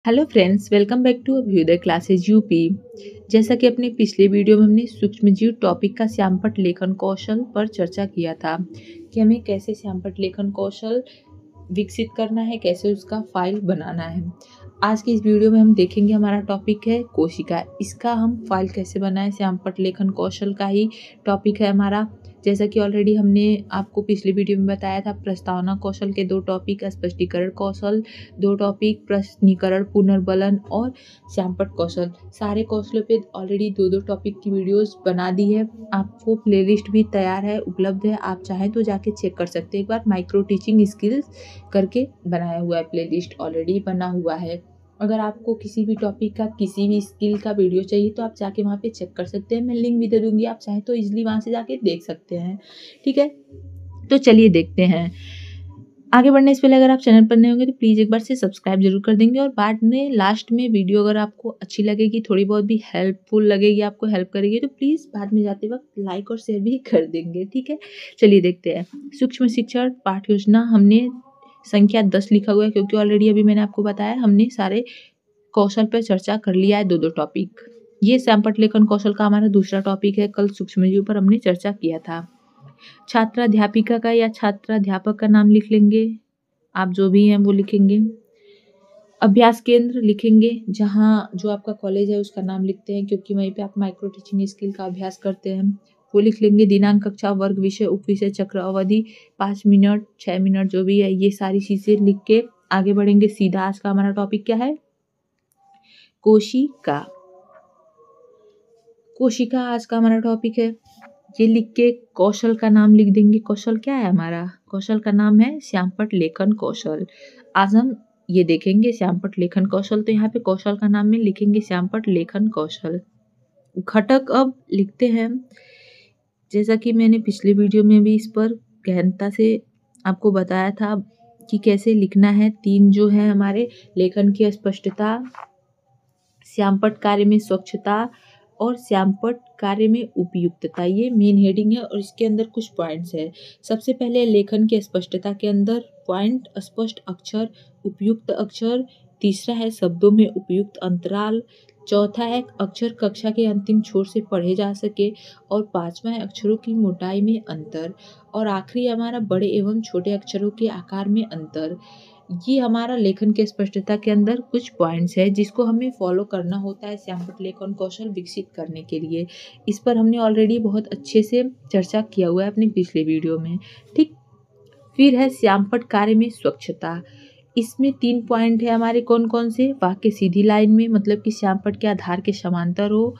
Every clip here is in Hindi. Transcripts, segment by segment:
Hello friends, welcome back to Abhyuday classes UP. जैसा कि अपने पिछले वीडियो में हमने सूक्ष्मजीव टॉपिक का श्यामपट्ट लेखन कौशल पर चर्चा किया था कि हमें कैसे श्यामपट्ट लेखन कौशल विकसित करना है, कैसे उसका फाइल बनाना है। आज की इस वीडियो में हम देखेंगे, हमारा टॉपिक है कोशिका। इसका हम फाइल कैसे बनाएं, श्यामपट्ट लेखन कौशल का ही टॉपिक है हमारा। जैसा कि ऑलरेडी हमने आपको पिछले वीडियो में बताया था, प्रस्तावना कौशल के 2 टॉपिक, स्पष्टीकरण कौशल 2 टॉपिक, प्रश्नीकरण पुनर्बलन और श्यामपट्ट कौशल। सारे कौशलों पे ऑलरेडी 2-2 टॉपिक की वीडियोस बना दी है। आपको प्लेलिस्ट भी तैयार है, उपलब्ध है, आप चाहें तो जाके चेक कर सकते हैं। एक बार माइक्रो टीचिंग स्किल्स करके बनाया हुआ है, प्लेलिस्ट ऑलरेडी बना हुआ है। अगर आपको किसी भी टॉपिक का, किसी भी स्किल का वीडियो चाहिए तो आप जाके वहाँ पे चेक कर सकते हैं। मैं लिंक भी दे दूँगी, आप चाहें तो इजीली वहाँ से जाके देख सकते हैं। ठीक है, तो चलिए देखते हैं। आगे बढ़ने से पहले अगर आप चैनल पर नए होंगे तो प्लीज़ एक बार से सब्सक्राइब जरूर कर देंगे, और बाद में लास्ट में वीडियो अगर आपको अच्छी लगेगी, थोड़ी बहुत भी हेल्पफुल लगेगी, आपको हेल्प करेगी, तो प्लीज़ बाद में जाते वक्त लाइक और शेयर भी कर देंगे। ठीक है, चलिए देखते हैं। सूक्ष्म शिक्षण पाठ योजना हमने संख्या 10 लिखा हुआ है, क्योंकि ऑलरेडी अभी मैंने आपको बताया हमने सारे कौशल पर चर्चा कर लिया है, 2-2 टॉपिक। ये श्यामपट्ट लेखन कौशल का हमारा दूसरा टॉपिक है। कल सूक्ष्मजीव पर हमने चर्चा किया था। छात्राध्यापिका का या छात्राध्यापक का नाम लिख लेंगे, आप जो भी हैं वो लिखेंगे। अभ्यास केंद्र लिखेंगे, जहाँ जो आपका कॉलेज है उसका नाम लिखते हैं, क्योंकि वहीं पे आप माइक्रो टीचिंग स्किल का अभ्यास करते हैं, वो लिख लेंगे। दिनांक, कक्षा, वर्ग, विषय, उपविषय, चक्र, अवधि, 5 मिनट 6 मिनट जो भी है, ये सारी चीज़ें लिख के आगे बढ़ेंगे। सीधा आज का हमारा टॉपिक क्या है? कोशिका। कोशिका आज का हमारा टॉपिक है। ये लिख के कौशल का नाम लिख देंगे। कौशल क्या है हमारा? कौशल का नाम है श्यामपट्ट लेखन कौशल। आज हम ये देखेंगे श्यामपट्ट लेखन कौशल, तो यहाँ पे कौशल का नाम में लिखेंगे श्यामपट्ट लेखन कौशल। घटक अब लिखते हैं। जैसा कि मैंने पिछले वीडियो में भी इस पर गहनता से आपको बताया था कि कैसे लिखना है। 3 जो है हमारे लेखन की स्पष्टता, श्यामपट्ट कार्य में स्वच्छता और श्यामपट्ट कार्य में उपयुक्तता, ये मेन हेडिंग है और इसके अंदर कुछ पॉइंट्स है। सबसे पहले लेखन की स्पष्टता के अंदर पॉइंट, स्पष्ट अक्षर, उपयुक्त अक्षर। तीसरा है शब्दों में उपयुक्त अंतराल। चौथा है अक्षर कक्षा के अंतिम छोर से पढ़े जा सके। और 5वां है अक्षरों की मोटाई में अंतर। और आखिरी हमारा बड़े एवं छोटे अक्षरों के आकार में अंतर। ये हमारा लेखन के स्पष्टता के अंदर कुछ पॉइंट्स है, जिसको हमें फॉलो करना होता है श्यामपट्ट लेखन कौशल विकसित करने के लिए। इस पर हमने ऑलरेडी बहुत अच्छे से चर्चा किया हुआ है अपने पिछले वीडियो में। ठीक, फिर है श्यामपट्ट कार्य में स्वच्छता। इसमें 3 पॉइंट है हमारे। कौन कौन से? वाक्य सीधी लाइन में, मतलब कि श्यामपट्ट के आधार के समांतर हो।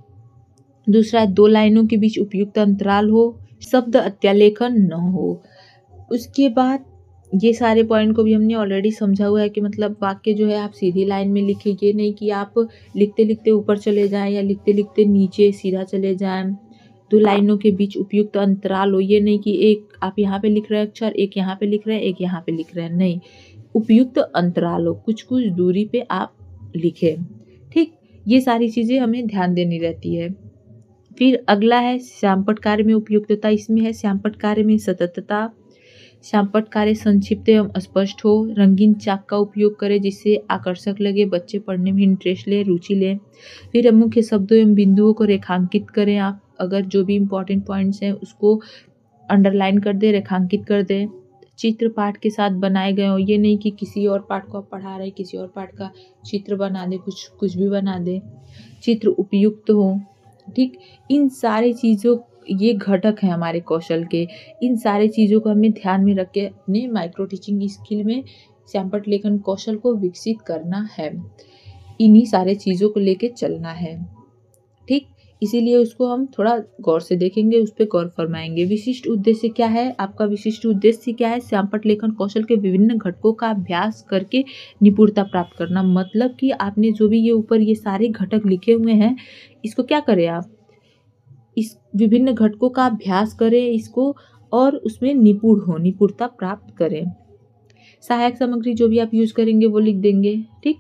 दूसरा है 2 लाइनों के बीच उपयुक्त अंतराल हो। शब्द अत्यालेखन न हो। उसके बाद ये सारे पॉइंट को भी हमने ऑलरेडी समझा हुआ है कि मतलब वाक्य जो है आप सीधी लाइन में लिखें, ये नहीं कि आप लिखते लिखते ऊपर चले जाएं या लिखते लिखते नीचे सीधा चले जाएं। 2 लाइनों के बीच उपयुक्त अंतराल हो, ये नहीं कि एक आप यहाँ पे लिख रहे हैं अक्षर, एक यहाँ पे लिख रहे हैं, एक यहाँ पे लिख रहे हैं, नहीं, उपयुक्त अंतराल हो, कुछ कुछ दूरी पे आप लिखें। ठीक, ये सारी चीज़ें हमें ध्यान देनी रहती है। फिर अगला है श्यामपट्ट कार्य में उपयुक्तता। इसमें है श्यामपट्ट कार्य में सततता। श्यामपट्ट कार्य संक्षिप्त एवं स्पष्ट हो। रंगीन चाक का उपयोग करें जिससे आकर्षक लगे, बच्चे पढ़ने में इंटरेस्ट लें, रुचि लें। फिर मुख्य शब्दों एवं बिंदुओं को रेखांकित करें। आप अगर जो भी इम्पोर्टेंट पॉइंट्स हैं उसको अंडरलाइन कर दें, रेखांकित कर दें। चित्र पाठ के साथ बनाए गए हो, ये नहीं कि किसी और पाठ को आप पढ़ा रहे, किसी और पाठ का चित्र बना दे, कुछ भी बना दे। चित्र उपयुक्त हो। ठीक, इन सारी चीज़ों, ये घटक हैं हमारे कौशल के। इन सारी चीज़ों को हमें ध्यान में रख के अपने माइक्रो टीचिंग स्किल में श्यामपट्ट लेखन कौशल को विकसित करना है। इन्हीं सारे चीज़ों को लेके चलना है। ठीक, इसीलिए उसको हम थोड़ा गौर से देखेंगे, उस पर गौर फरमाएंगे। विशिष्ट उद्देश्य क्या है? आपका विशिष्ट उद्देश्य क्या है? श्यामपट्ट लेखन कौशल के विभिन्न घटकों का अभ्यास करके निपुणता प्राप्त करना। मतलब कि आपने जो भी ये ऊपर ये सारे घटक लिखे हुए हैं, इसको क्या करें आप? इस विभिन्न घटकों का अभ्यास करें इसको, और उसमें निपुण हो, निपुणता प्राप्त करें। सहायक सामग्री जो भी आप यूज करेंगे वो लिख देंगे। ठीक,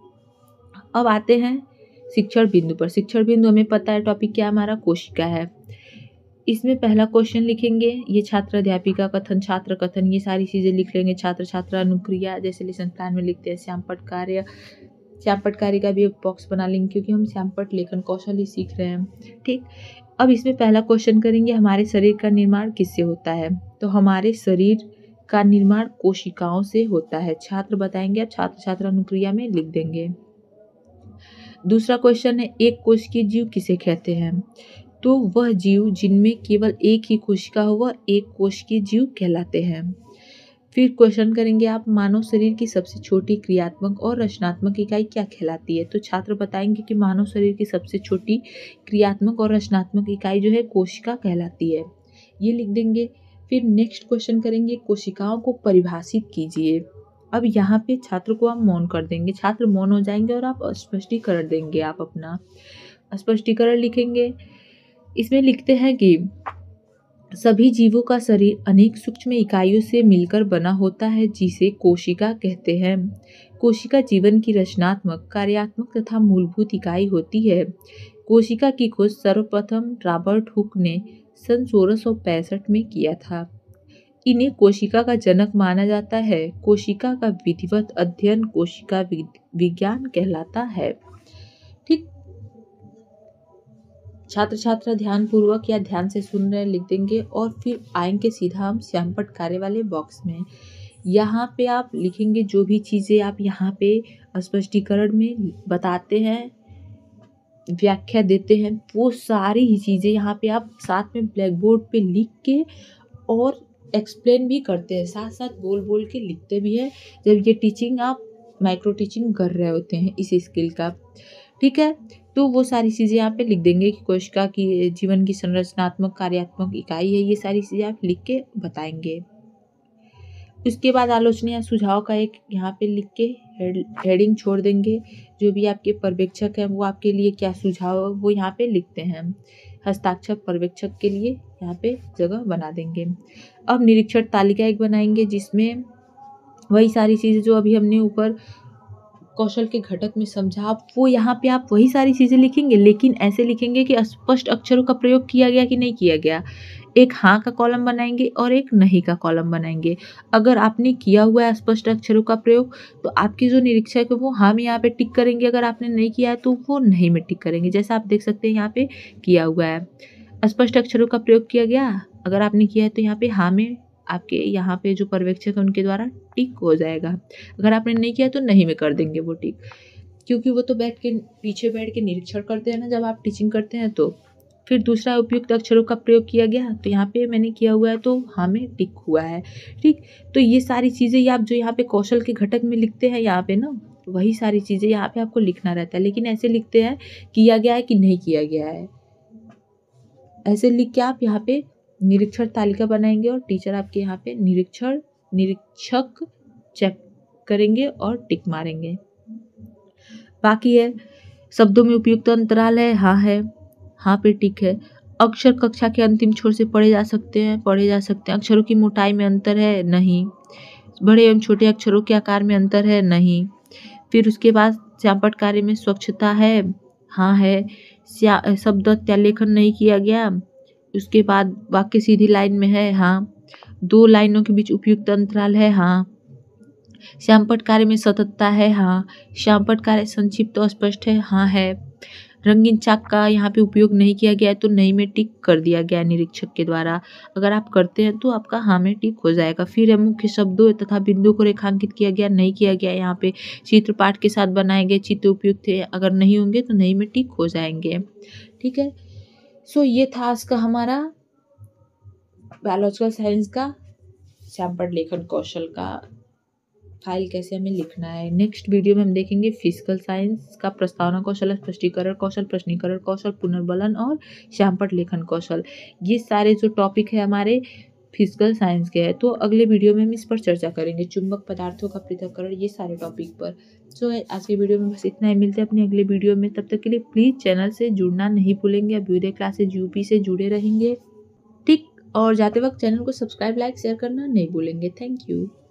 अब आते हैं शिक्षण बिंदु पर। शिक्षण बिंदु हमें पता है टॉपिक क्या हमारा? कोशिका है। इसमें पहला क्वेश्चन लिखेंगे, ये छात्र अध्यापिका कथन, छात्र कथन, ये सारी चीजें लिख लेंगे। छात्र छात्रा अनुक्रिया, जैसे लेसन प्लान में लिखते हैं। श्यामपट्ट कार्य, श्यामपट्ट कार्य का भी एक बॉक्स बना लेंगे क्योंकि हम श्यामपट्ट लेखन कौशल ही सीख रहे हैं। ठीक, अब इसमें पहला क्वेश्चन करेंगे, हमारे शरीर का निर्माण किससे होता है? तो हमारे शरीर का निर्माण कोशिकाओं से होता है। छात्र बताएंगे, आप छात्र छात्रा अनुक्रिया में लिख देंगे। दूसरा क्वेश्चन है, एक कोशिकीय जीव किसे कहते हैं? तो वह जीव जिनमें केवल एक ही कोशिका हो वह एक कोशिकीय जीव कहलाते हैं। फिर क्वेश्चन करेंगे आप, मानव शरीर की सबसे छोटी क्रियात्मक और रचनात्मक इकाई क्या कहलाती है? तो छात्र बताएंगे कि मानव शरीर की सबसे छोटी क्रियात्मक और रचनात्मक इकाई जो है कोशिका कहलाती है, ये लिख देंगे। फिर नेक्स्ट क्वेश्चन करेंगे, कोशिकाओं को परिभाषित कीजिए। अब यहाँ पे छात्र को आप मौन कर देंगे, छात्र मौन हो जाएंगे और आप स्पष्टीकरण देंगे, आप अपना स्पष्टीकरण लिखेंगे। इसमें लिखते हैं कि सभी जीवों का शरीर अनेक सूक्ष्म इकाइयों से मिलकर बना होता है जिसे कोशिका कहते हैं। कोशिका जीवन की रचनात्मक, कार्यात्मक तथा मूलभूत इकाई होती है। कोशिका की खोज सर्वप्रथम रॉबर्ट हुक ने सन 1665 में किया था। इन्हें कोशिका का जनक माना जाता है। कोशिका का विधिवत अध्ययन कोशिका विज्ञान कहलाता है। ठीक, छात्र छात्रा ध्यान पूर्वक या ध्यान से सुन रहे लिख देंगे और फिर आएंगे सीधा हम श्यामपट्ट कार्य वाले बॉक्स में। यहाँ पे आप लिखेंगे जो भी चीज़ें आप यहाँ पे स्पष्टीकरण में बताते हैं, व्याख्या देते हैं, वो सारी ही चीज़ें यहाँ पे आप साथ में ब्लैक बोर्ड पे लिख के और एक्सप्लेन भी करते हैं, साथ साथ बोल बोल के लिखते भी हैं जब ये टीचिंग आप माइक्रो टीचिंग कर रहे होते हैं इस स्किल का। ठीक है, तो वो सारी चीज़ें यहाँ पे लिख देंगे कि कोशिका की जीवन की संरचनात्मक कार्यात्मक इकाई है, ये सारी चीज़ें आप लिख के बताएंगे। उसके बाद आलोचना या सुझाव का एक यहाँ पे लिख के हेडिंग छोड़ देंगे। जो भी आपके पर्यवेक्षक हैं वो आपके लिए क्या सुझाव वो यहाँ पे लिखते हैं। हस्ताक्षर पर्यवेक्षक के लिए यहाँ पे जगह बना देंगे। अब निरीक्षण तालिका एक बनाएंगे जिसमें वही सारी चीज़ें जो अभी हमने ऊपर कौशल के घटक में समझा, वो यहाँ पे आप वही सारी चीज़ें लिखेंगे, लेकिन ऐसे लिखेंगे कि स्पष्ट अक्षरों का प्रयोग किया गया कि नहीं किया गया। एक हाँ का कॉलम बनाएंगे और एक नहीं का कॉलम बनाएंगे। अगर आपने किया हुआ है स्पष्ट अक्षरों का प्रयोग तो आपके जो निरीक्षक है वो हाँ में यहाँ पे टिक करेंगे, अगर आपने नहीं किया है तो वो नहीं में टिक करेंगे। जैसा आप देख सकते हैं यहाँ पे किया हुआ है, स्पष्ट अक्षरों का प्रयोग किया गया, अगर आपने किया है तो यहाँ पे हाँ में आपके यहाँ पे जो पर्यवेक्षक है उनके द्वारा टिक हो जाएगा। अगर आपने नहीं किया तो नहीं में कर देंगे वो टिक, क्योंकि वो तो पीछे बैठ के निरीक्षण करते हैं ना जब आप टीचिंग करते हैं। तो फिर दूसरा, उपयुक्त अक्षरों का प्रयोग किया गया, तो यहाँ पे मैंने किया हुआ है तो हाँ में टिक हुआ है। ठीक, तो ये सारी चीज़ें आप जो यहाँ पे कौशल के घटक में लिखते हैं यहाँ पे ना, वही सारी चीज़ें यहाँ पे आपको लिखना रहता है, लेकिन ऐसे लिखते हैं किया गया है कि नहीं किया गया है। ऐसे लिख के आप यहाँ पे निरीक्षण तालिका बनाएंगे और टीचर आपके यहाँ पे निरीक्षक चेक करेंगे और टिक मारेंगे। बाकी है शब्दों में उपयुक्त अंतराल है, हाँ है, हाँ पे टिक है। अक्षर कक्षा के अंतिम छोर से पढ़े जा सकते हैं, पढ़े जा सकते हैं। अक्षरों की मोटाई में अंतर है, नहीं। बड़े एवं छोटे अक्षरों के आकार में अंतर है, नहीं। फिर उसके बाद श्यामपट्ट कार्य में स्वच्छता है, हाँ है। शब्द त्यालेखन नहीं किया गया। उसके बाद वाक्य सीधी लाइन में है, हाँ। 2 लाइनों के बीच उपयुक्त अंतराल है, हाँ। श्यामपट्ट कार्य में सततता है, हाँ। श्यामपट्ट कार्य संक्षिप्त और स्पष्ट है, हाँ है। रंगीन चाक का यहाँ पे उपयोग नहीं किया गया है तो नहीं में टिक कर दिया गया निरीक्षक के द्वारा। अगर आप करते हैं तो आपका हाँ में टिक हो जाएगा। फिर है मुख्य शब्दों तथा बिंदु को रेखांकित किया गया, नहीं किया गया। यहाँ पे चित्र पाठ के साथ बनाए गए चित्र उपयुक्त थे, अगर नहीं होंगे तो नहीं में टिक हो जाएंगे। ठीक है, सो ये था आज का हमारा बायोलॉजिकल साइंस का श्यामपट्ट लेखन कौशल का फाइल कैसे हमें लिखना है। नेक्स्ट वीडियो में हम देखेंगे फिजिकल साइंस का प्रस्तावना कौशल, स्पष्टीकरण कौशल, प्रश्नीकरण कौशल, पुनर्बलन और श्यामपट्ट लेखन कौशल। ये सारे जो टॉपिक है हमारे फिजिकल साइंस के हैं, तो अगले वीडियो में हम इस पर चर्चा करेंगे। चुंबक पदार्थों का पृथक्करण, ये सारे टॉपिक पर। सो आज के वीडियो में बस इतना ही, मिलते हैं अपने अगले वीडियो में। तब तक के लिए प्लीज़ चैनल से जुड़ना नहीं भूलेंगे। अभ्युदय क्लासेज यूपी से जुड़े रहेंगे, ठीक। और जाते वक्त चैनल को सब्सक्राइब, लाइक, शेयर करना नहीं भूलेंगे। Thank you.